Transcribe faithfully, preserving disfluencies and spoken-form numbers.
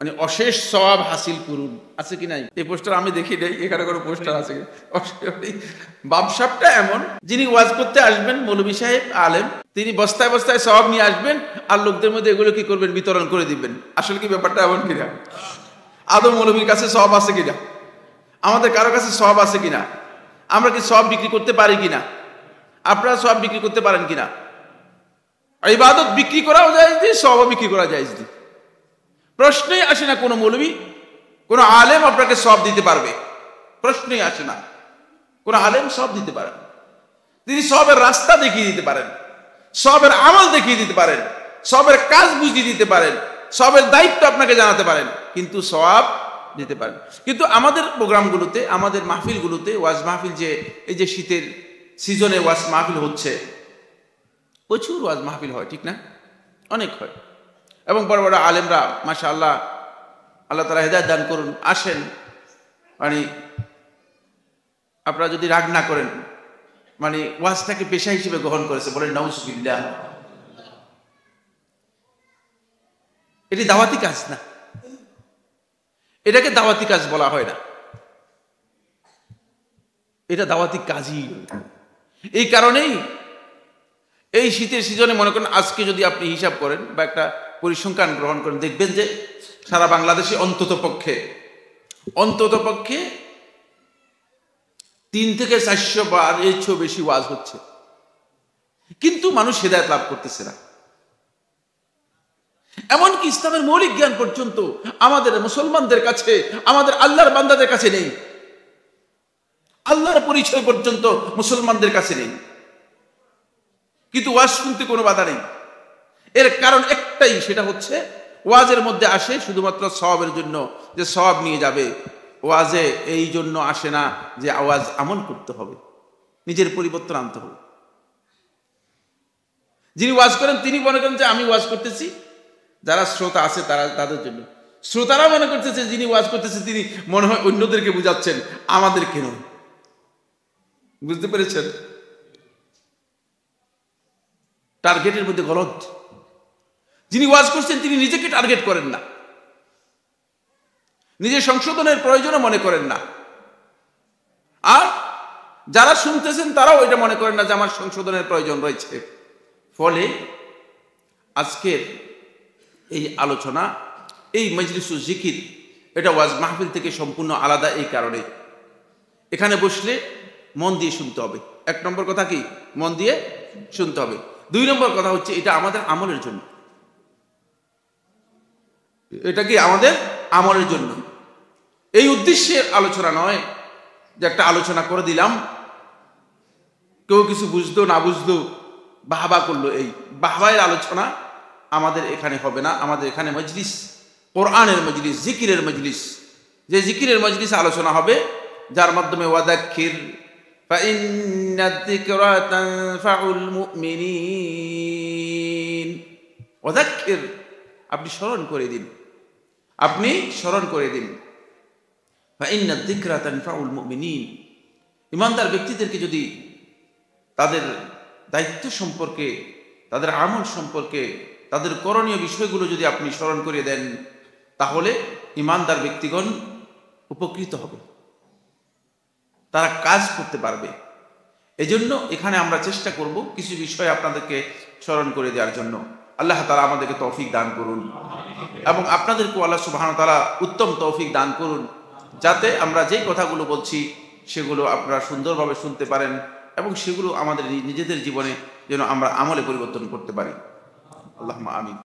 মানে অশেষ সওয়াব হাসিল করুন, আছে কি নাই? এই পোস্টার আমি দেখি নাই, এখানে কোনো পোস্টার আছে? বাপসাপটা এমন, যিনি ওয়াজ করতে আসবেন, মৌলভী সাহেব আলেম, তিনি বস্তায় বস্তায় সওয়াব নিয়ে আসবেন আর লোকদের মধ্যে এগুলো কি করবেন, বিতরণ করে দিবেন। আসলে কি ব্যাপারটা এমন কিনা? আদৌ মৌলভীর কাছে সওয়াব আছে কিনা? আমাদের কারো কাছে সওয়াব আছে কিনা? আমরা কি সওয়াব বিক্রি করতে পারি কিনা? আপনারা সওয়াব বিক্রি করতে পারেন কিনা? ইবাদত বিক্রি করাও জায়েজ দি, সওয়াব বিক্রি করা জায়েজ দি। প্রশ্নই আসে না কোনো মৌলভী, কোন আলেম আপনাকে সওয়াব দিতে পারবে, প্রশ্নই আসে না। কোন আলেম সওয়াব দিতে পারেন, তিনি সওয়াবের রাস্তা দেখিয়ে দিতে পারেন, সওয়াবের আমল দেখিয়ে দিতে পারেন, সওয়াবের কাজ বুঝিয়ে দিতে পারেন, সওয়াবের দায়িত্ব আপনাকে জানাতে পারেন, কিন্তু সওয়াব দিতে পারেন। কিন্তু আমাদের প্রোগ্রামগুলোতে, আমাদের মাহফিলগুলোতে, ওয়াজ মাহফিল, যে এই যে শীতের সিজনে ওয়াজ মাহফিল হচ্ছে, প্রচুর ওয়াজ মাহফিল হয়, ঠিক না? অনেক হয়। এবং বড় বড় আলেমরা মাশাআল্লাহ, আল্লাহ তাআলা হেদায়েত দান করুন, আসেন। মানে আপনারা যদি রাগ না করেন, মানে ওয়াজটাকে পেশা হিসেবে গ্রহণ করেছে, বলেন নাউজুবিল্লাহ। এটি দাওয়াতি কাজ না, এটাকে দাওয়াতি কাজ বলা হয় না, এটা দাওয়াতি কাজই। এই কারণেই এই শীতের সিজনে মনে করেন, আজকে যদি আপনি হিসাব করেন বা একটা পরিসংখ্যান গ্রহণ করেন, দেখবেন যে সারা বাংলাদেশে অন্তত পক্ষে অন্তত পক্ষে তিন থেকে চারশো বার এর চেয়েও বেশি ওয়াজ হচ্ছে, কিন্তু মানুষ হেদায়েত লাভ করতেছে না। এমনকি ইসলামের মৌলিক জ্ঞান পর্যন্ত আমাদের মুসলমানদের কাছে, আমাদের আল্লাহর বান্দাদের কাছে নেই। আল্লাহর পরিচয় পর্যন্ত মুসলমানদের কাছে নেই, কিন্তু ওয়াজ শুনতে কোনো বাধা নেই। এর কারণ একটাই, সেটা হচ্ছে ওয়াজের মধ্যে আসে শুধুমাত্র সওয়াবের জন্য, যে সওয়াব নিয়ে যাবে। ওয়াজে এই জন্য আসে না যে আওয়াজ আমল করতে হবে, নিজের পরিবর্তন আনতে হবে। যিনি ওয়াজ করেন তিনি মনে করেন যে আমি ওয়াজ করতেছি, যারা শ্রোতা আছে তারা, তাদের জন্য। শ্রোতারা মনে করতেছে যিনি ওয়াজ করতেছে তিনি মনে হয় অন্যদেরকে বুঝাচ্ছেন, আমাদের কেন। বুঝতে পেরেছেন? টার্গেটের মধ্যে গলদ। যিনি ওয়াজ করছেন তিনি নিজেকে টার্গেট করেন না, নিজের সংশোধনের প্রয়োজনও মনে করেন না, আর যারা শুনতেছেন তারাও এটা মনে করেন না যে আমার সংশোধনের প্রয়োজন রয়েছে। ফলে আজকের এই আলোচনা, এই মজলিসুল জিকির, এটা ওয়াজ মাহফিল থেকে সম্পূর্ণ আলাদা। এই কারণে এখানে বসলে মন দিয়ে শুনতে হবে। এক নম্বর কথা কি? মন দিয়ে শুনতে হবে। দুই নম্বর কথা হচ্ছে এটা আমাদের আমলের জন্য, এটা কি আমাদের আমলের জন্য। এই উদ্দেশ্যে আলোচনা নয় যে একটা আলোচনা করে দিলাম, কেউ কিছু বুঝতো না বুঝতো, বাহবা করলো, এই বাহবায়ের আলোচনা আমাদের এখানে হবে না। আমাদের এখানে মজলিস, কোরআনের মজলিস, জিকিরের মজলিস। যে জিকিরের মজলিস আলোচনা হবে, যার মাধ্যমে ওয়াদাক্কির ফাইন্নাদ যিকরা তানফাউল মুমিনিন। ওয়াদাক্কির, আপনি স্মরণ করে দিন, আপনি স্মরণ করে দিন। ফাইন্নাদ যিকরা তানফাউল মুমিনিন। ঈমানদার ব্যক্তিদেরকে যদি তাদের দায়িত্ব সম্পর্কে, তাদের আমল সম্পর্কে, তাদের করণীয় বিষয়গুলো যদি আপনি স্মরণ করে দেন, তাহলে ঈমানদার ব্যক্তিগণ উপকৃত হবে, তারা কাজ করতে পারবে। এজন্য এখানে আমরা চেষ্টা করব কিছু বিষয় আপনাদেরকে স্মরণ করে দেওয়ার জন্য। আল্লাহ তাআলা আমাদেরকে তৌফিক দান করুন, এবং আপনাদেরকে আল্লাহ সুবহানাহু ওয়া তাআলা উত্তম তৌফিক দান করুন, যাতে আমরা যেই কথাগুলো বলছি সেগুলো আপনারা সুন্দরভাবে শুনতে পারেন, এবং সেগুলো আমাদের নিজেদের জীবনে যেন আমরা আমলে পরিবর্তন করতে পারি। আল্লাহুম্মা আমিন।